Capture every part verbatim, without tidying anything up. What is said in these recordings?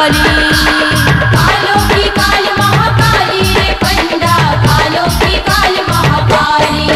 महाकाली। कालो की काल महाकाली रे पंडा, कालो की काल महाकाली।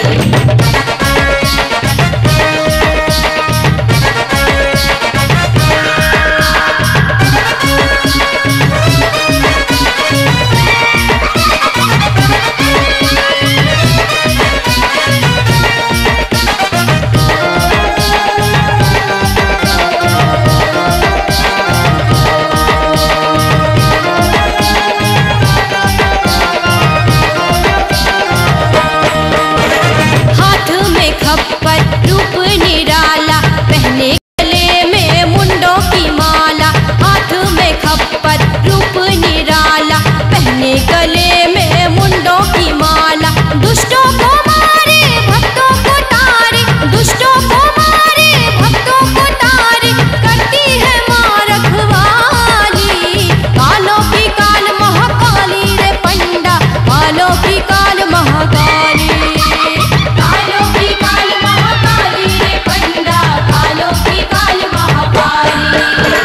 हाथ में खप्पर रूप निराला, पहने गले में मुंडों की माला। हाथ में खप्पर रूप निराला, पहने गले में मुंडों की माला। दुष्टों को मारे भक्तों को तारे, दुष्टों को मारे भक्तों को तारे, करती है माँ रखवाली। कालों की काल महाकाली रे पंडा, कालों की काल महाकाली। कालो की काल महाकाली रे पंडा, कालो की काल महाकाली।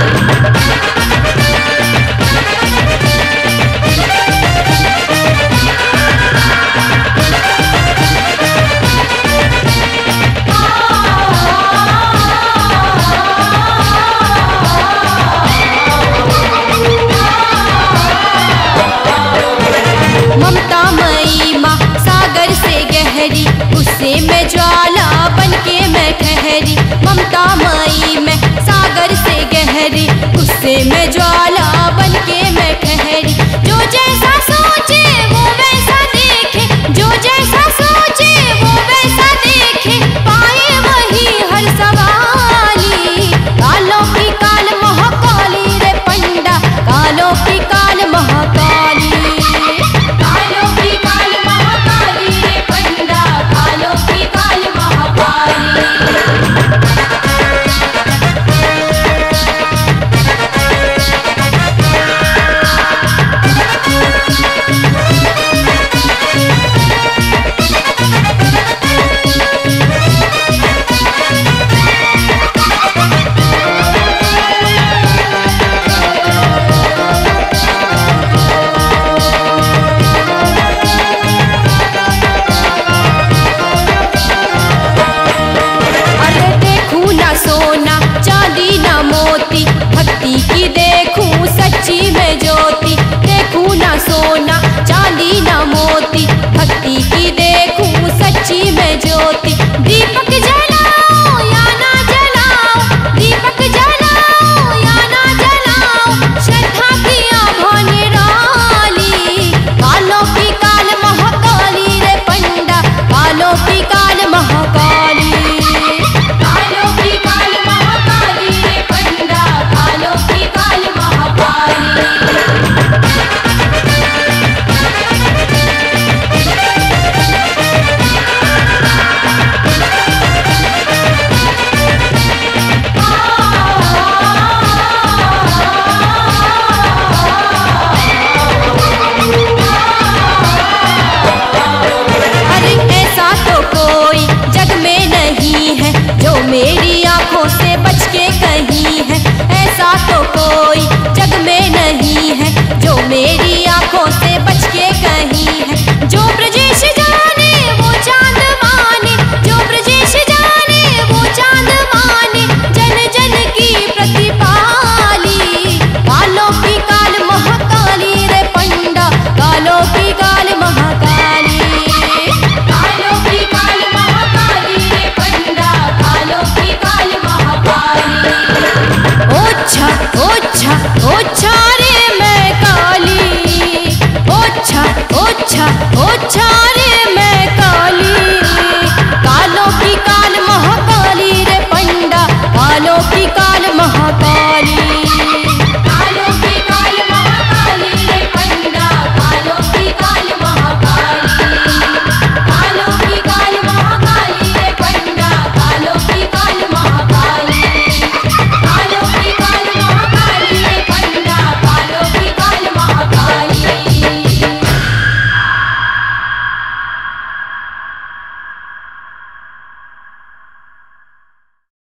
ममता मई माँ सागर से गहरी, उससे मैं ज्वाला बनके मैं ठहरी। ममता मई मैं सागर से गहरी, उससे मैं ज्वाला बनके मैं ठहरी। जो जैसा सोचे वो वैसा देखे, जो जैसा सोचे वो वैसा देखे, पाए वही हर सवाली। कालों की काल महाकाली रे पंडा, कालों की काल महाकाली। कालो की काल महाकाली रे पंडा, कालो की काल महाकाली। अरे देखूं ना सोना चांदी ना मोती, भक्ति की देखूं सच्ची में ज्योति।